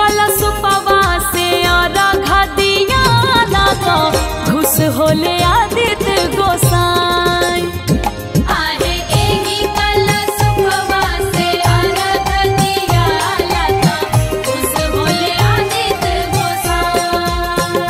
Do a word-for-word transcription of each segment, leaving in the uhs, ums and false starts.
कलशुपवा से और घदिया लागा घुस होले आदित्य गोसाई। आहे एही कलशुपवा से और घदिया लागा घुस होले आदित्य गोसाई।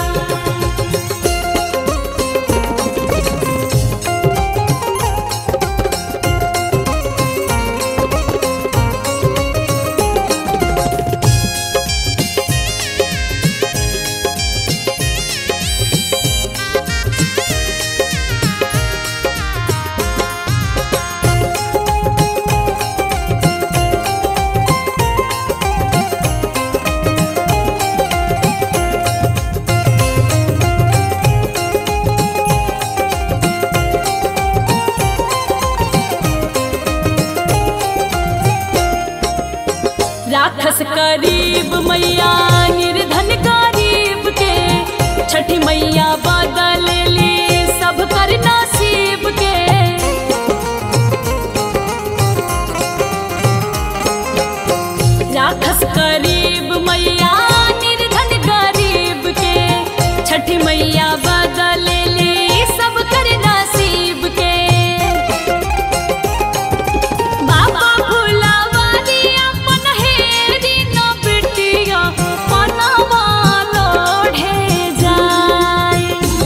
राक्षस करीब मैया निर्धन गरीब के छठी मैया बदल ली सब कर नसीब के। राक्षस करीब मैया निर्धन गरीब के छठी मैया बदल ली सब कर नसीब के। बाबा भुलावारी अपन हेरी न बिटिया पनवा लोढ़े जाए।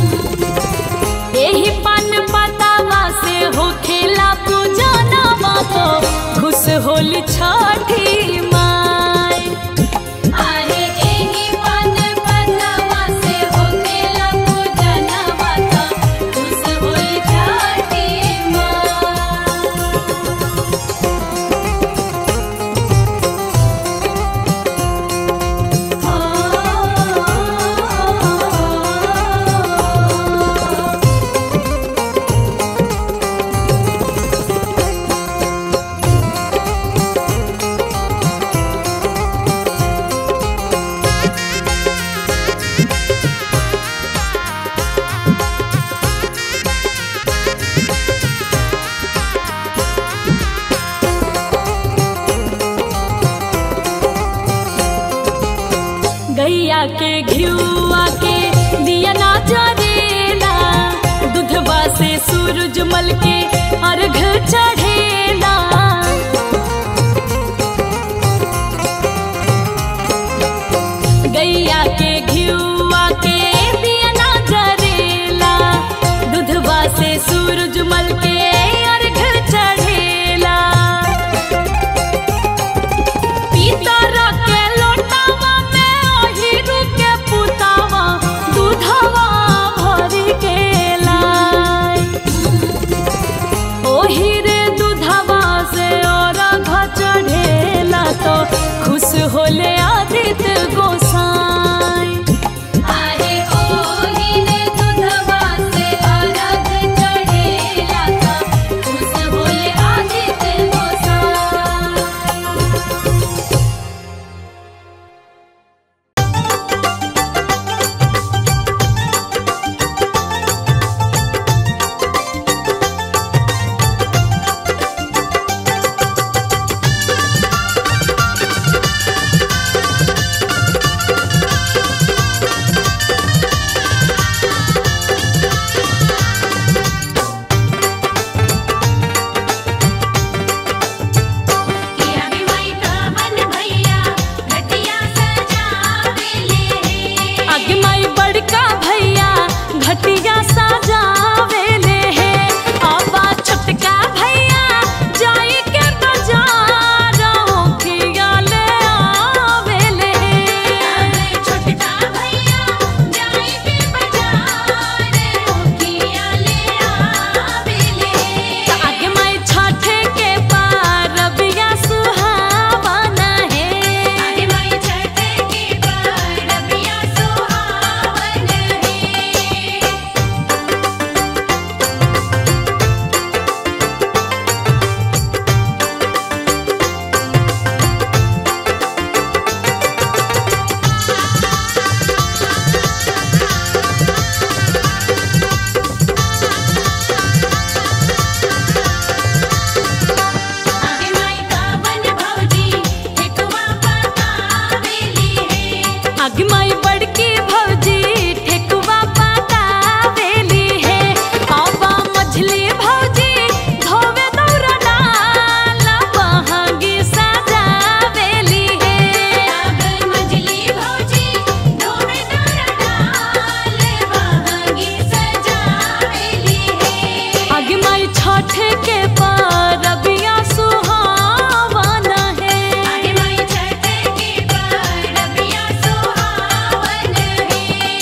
एही पान पतावा से होखेला पूजनवा तो खुश होली छठी माई। आहे एही पान पतावा से होखेला पूजनवा तो खुश होली छठी माई। गैया के घिउआ के दिया ना जरेला दूधवा से सूरजमल के अर्घ चढ़ेला। गैया के घिउआ के दिया ना जरेला दूधवा से सूरजमल के अर्घ चढ़ेला। पीतर के लोटावा में ओहिरू के पुतावा दूधवा भरी के लाई। ओही रे आगे माई बड़की भौजी ठेकुआ पकावेली है। आवा मछली भौजी धोवे दौरा डाल बहांगी सजावेली है। अब मछली भौजी धोवे दौरा डाल बहांगी सजावेली है। आगे माई छठ के परबिया सुहावना है। आगे माई छठ के परबिया सुहावन है।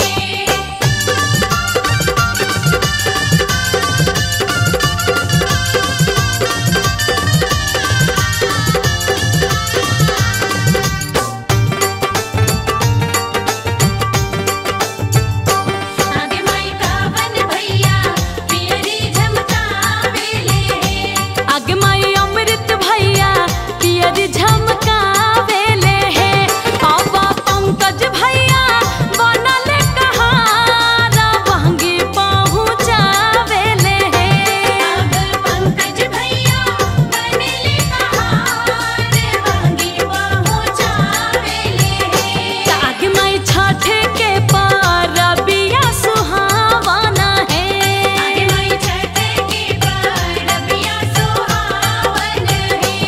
आगे माई कावन भैया पियरी झमकावेले है। आगे माई अमृत भैया पियरी झमकावेले है। आवा पंकज भैया बनले कहारा बहंगी पहुँचावेले है। अब पंकज भैया बनले कहार बहंगी पहुँचावेले है। आगे माई छठ के परबिया सुहावना है। आगे माई छठ के परबिया सुहावन है।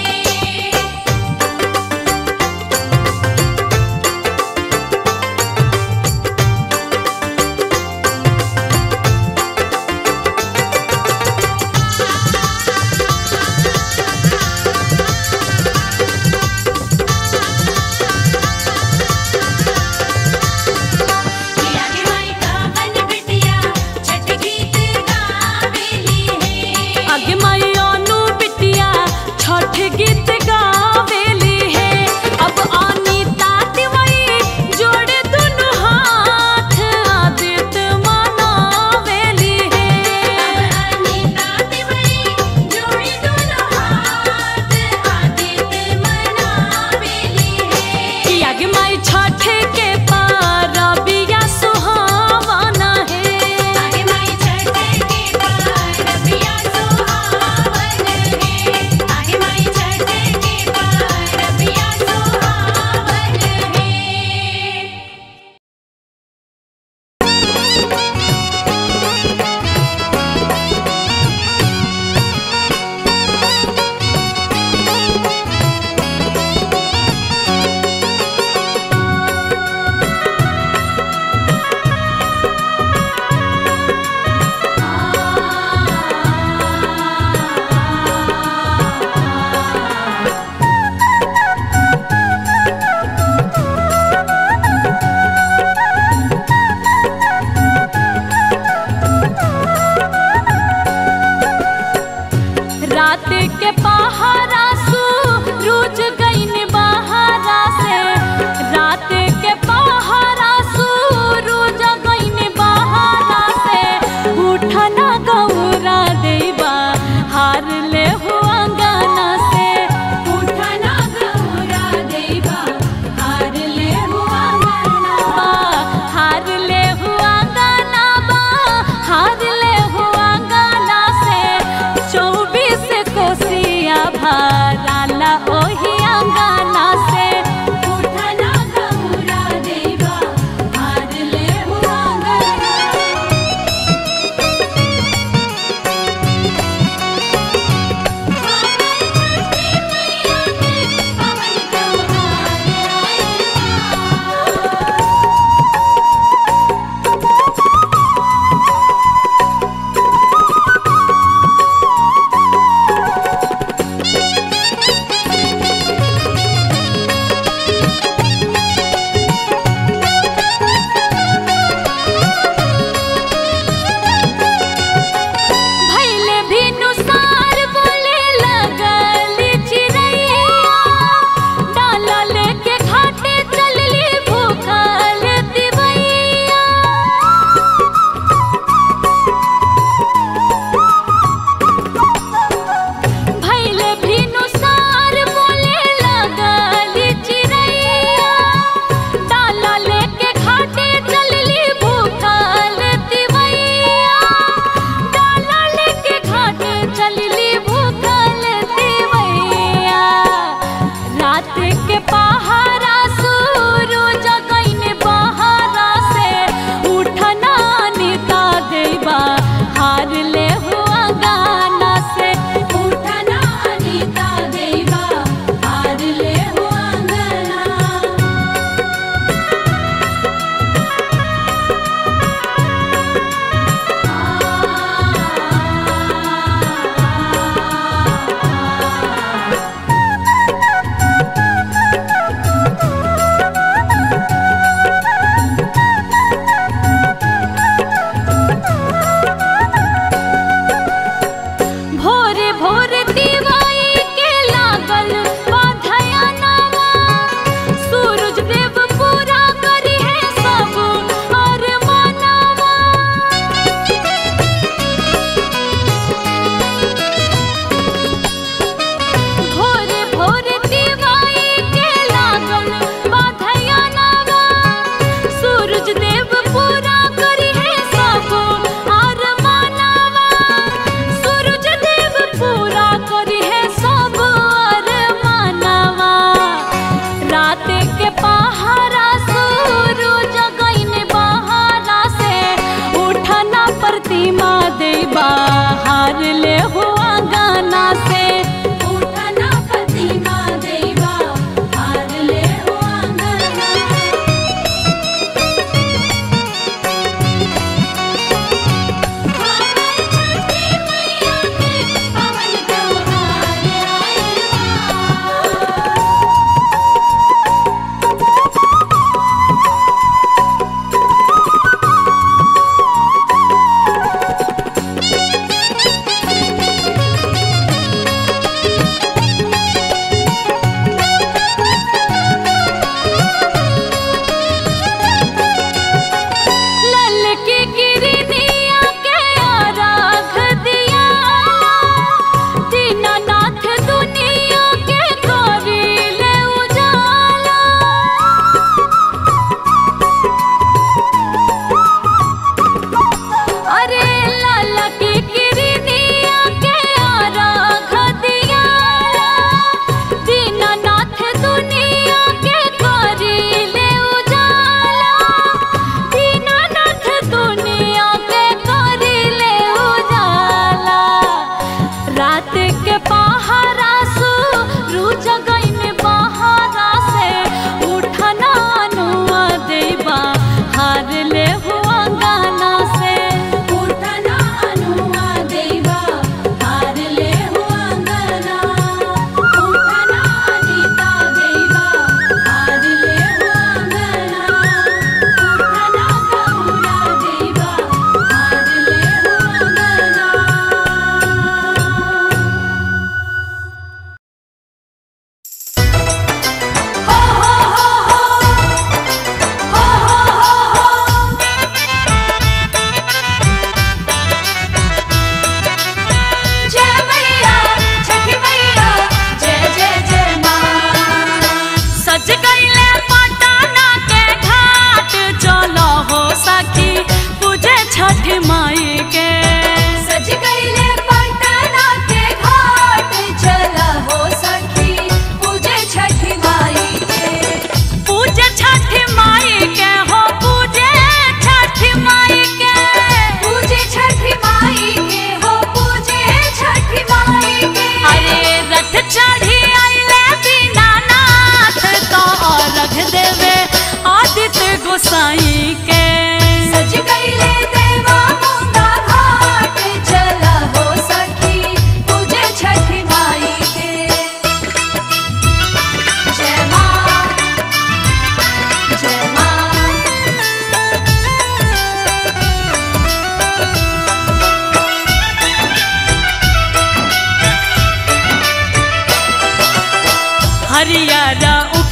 आगे माई कावन बिटिया छठ गीत गावेली है। आगे माई अनु बिटिया छठ गीत गावेली है। अब अनीता तिवारी जोड़े दुनु हाथ आदित्य मनावेली है। अनीता तिवारी जोड़ी दोनों हाथ आदित्य मनावेली है। कि आगे माई छठ के परबिया सुहावना है। आगे माई छठ के परबिया सुहावन है। आगे माई छठ के परबिया सुहावन है।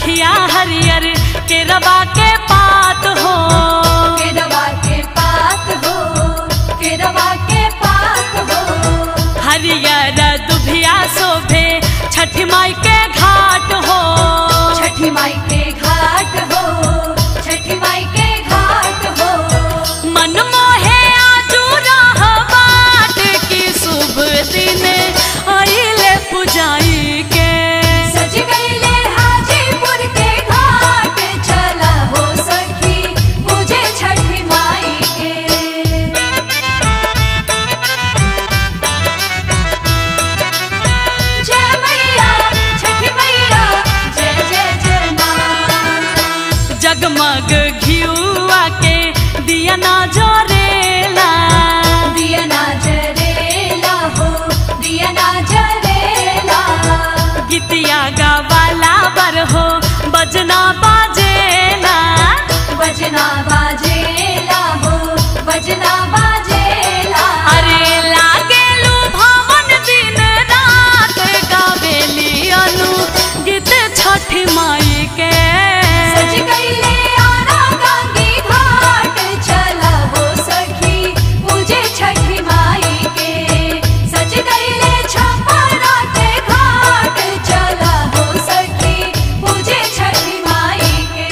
सखिया हरियर के रवा के पात हो, केरवा के पात हो, केरवा के पात हो। हरियर दुभिया शोभे छठी माई के घाट हो, छठी माई के घाट हो, छठी माई के घाट हो। मन मोहे आजू रह बाट की शुभ दिन आइले पुजाई के। सज गईले हाजीपुर के घाट, चला हो सखी पूजे छठी माई के। जय मैया छठी मैया, जय जय जय माँ। जगमग घिउआ के दिया ना जरेला, दिया ना जरेला हो, दिया ना जरेला। गीतिया गावाला बर हो बजना बाजेला, बजना बाजेला हो, बजना बाजेला। अरे लागेलू भवन दिन रात गावेली अनु गीत छठी माई के। सज गईले आरा गंगी घाट, चला हो सखी पूजे छठी माई के। सज गईले छपरा के घाट, चला हो सखी पूजे छठी माई के।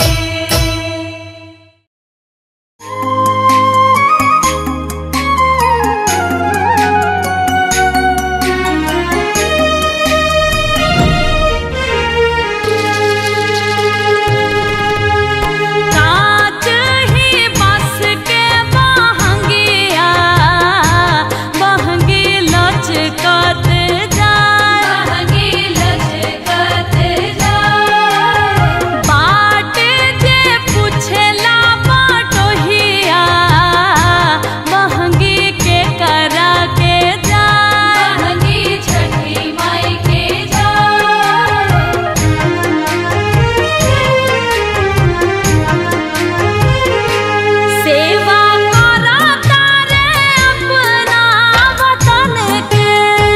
कांच ही बस के बहंगिया बहंगी लचकत जाए, बहंगी लचकत जाए। बाट जे पूछेला बाटोहिया बहंगी के करा के जाए। बहंगी छठी माई के जाए। सेवा करा तारे अपना वतन के,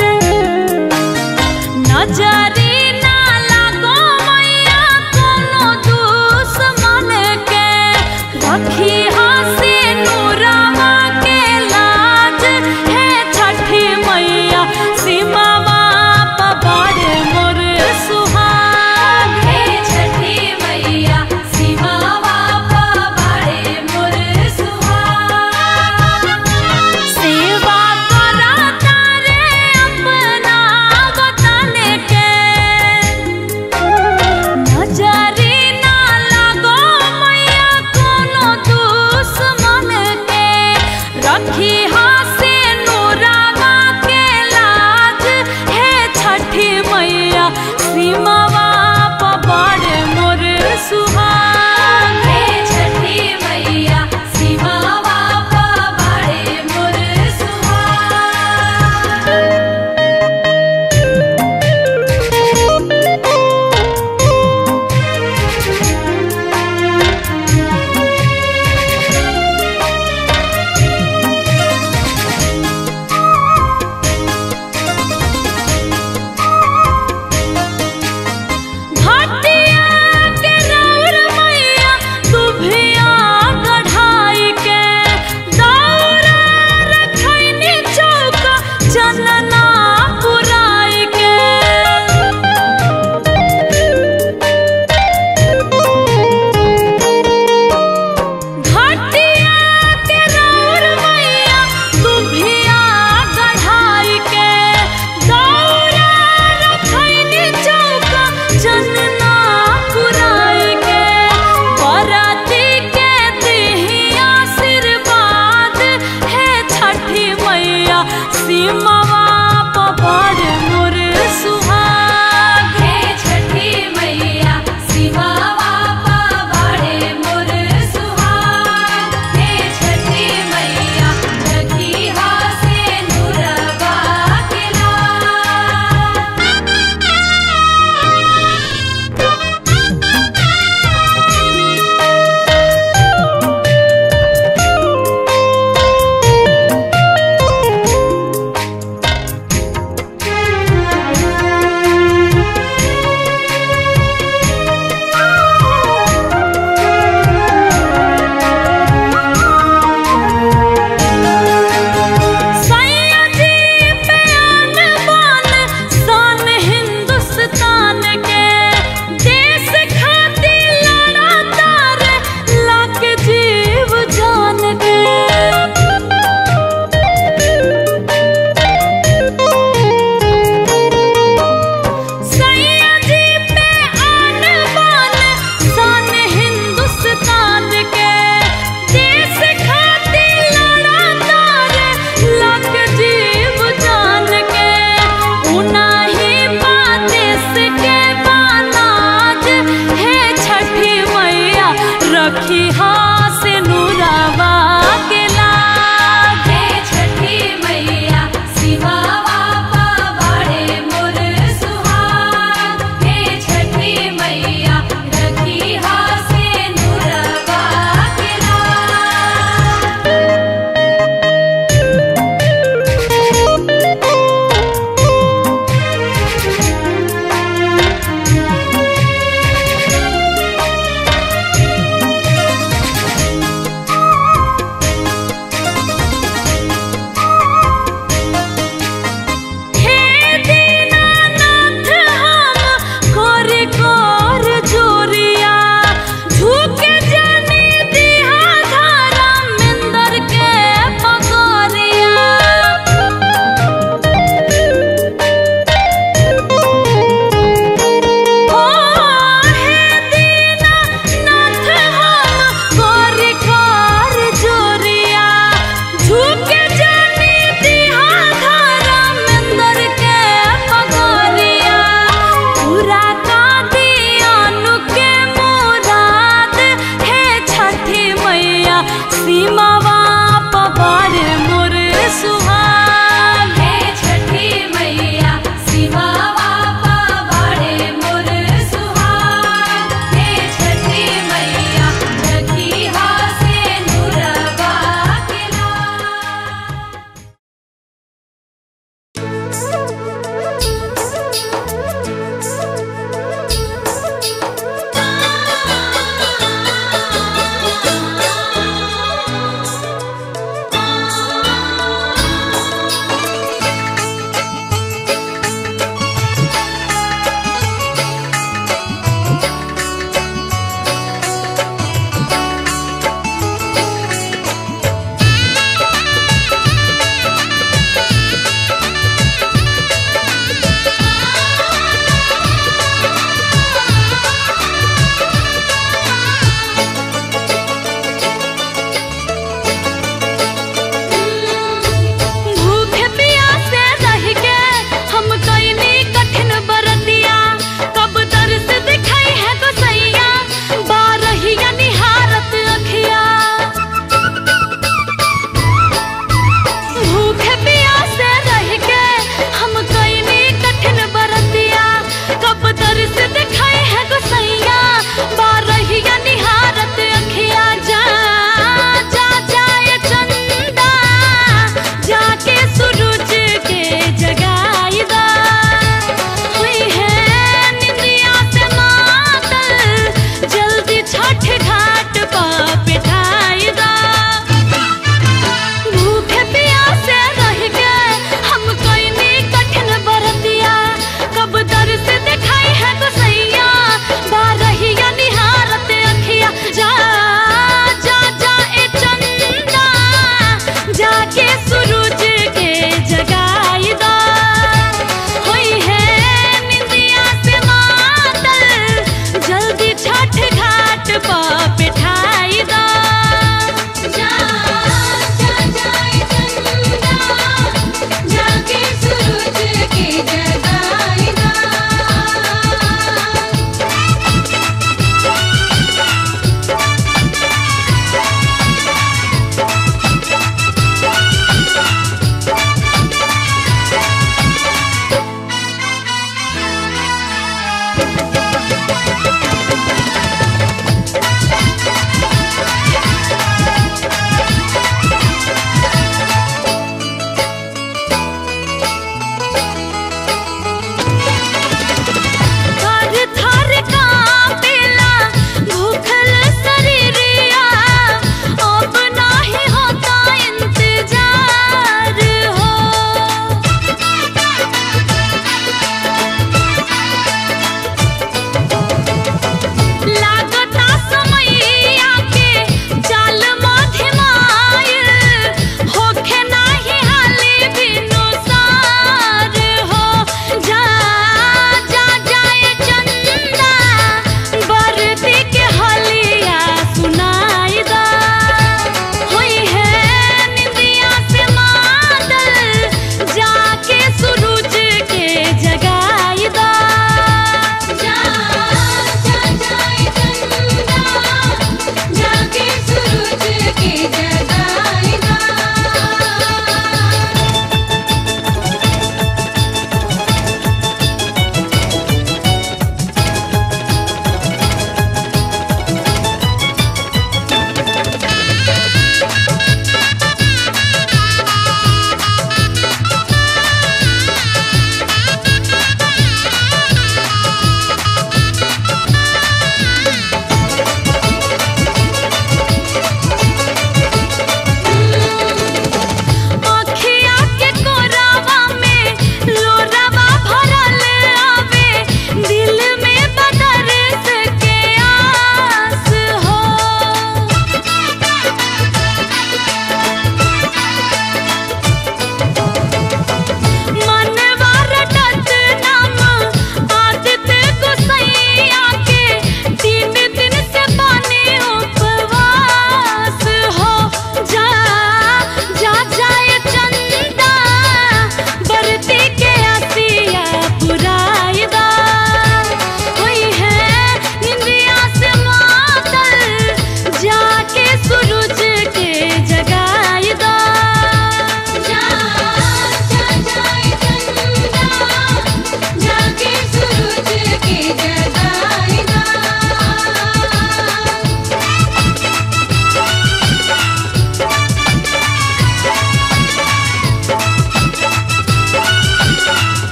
नजरी ना लागो मैया कोनो दुश्मन के। रखी हसी नूरवा के लाज है छठी मैया, सीमावा पबाड़े मोर सुहाग। हे छठी मैया, सीमावा पबाड़े मोर सुहाग। सेवा करा तारे अपना वतन के, नजरी ना लागो मैया कोनो रखी हाथ से नूरावा के लागे। छठी मैया सिवावा पावाड़े मोर सुहाग। हे छठी मैया रखी हाथ से नूरावा के लाग।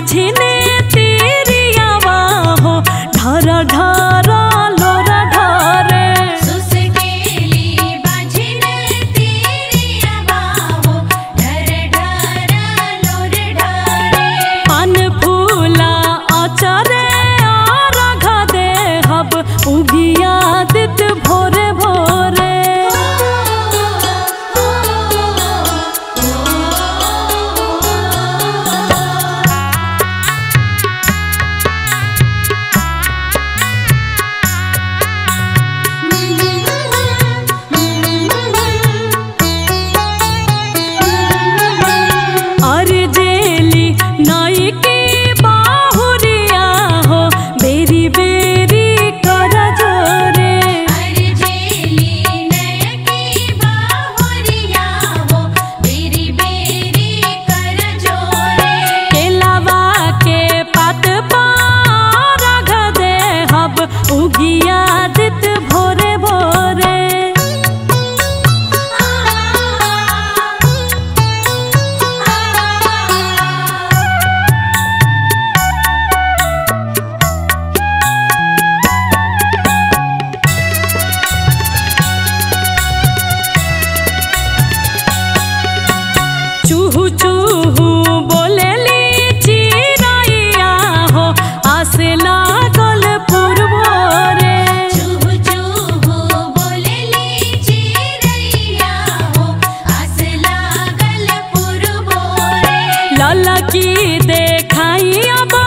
बाझिने तीरियावा हो ढर ढर लोर ढरे सुसकेली बाझिने तीरियावा हो ढर ढर लोर ढरे पान फूला अचरे अर्घ देहब उगिया दित भोरे भोरे अर्जेली नई की बाहुरिया हो बेरी बेरी कर जोरे अर्जेली नयकी बाहुरिया हो बेरी बेरी कर जोरे केलावा के पात पर अर्घ देहब उगिया दित भोरे भोरे चूहू चूहू बोलेली चिरैया हो आस लागल पूर्वोरे चूहू चूहू बोलेली चिरैया हो आस लागल पुरबोरे ललकी देखाई अब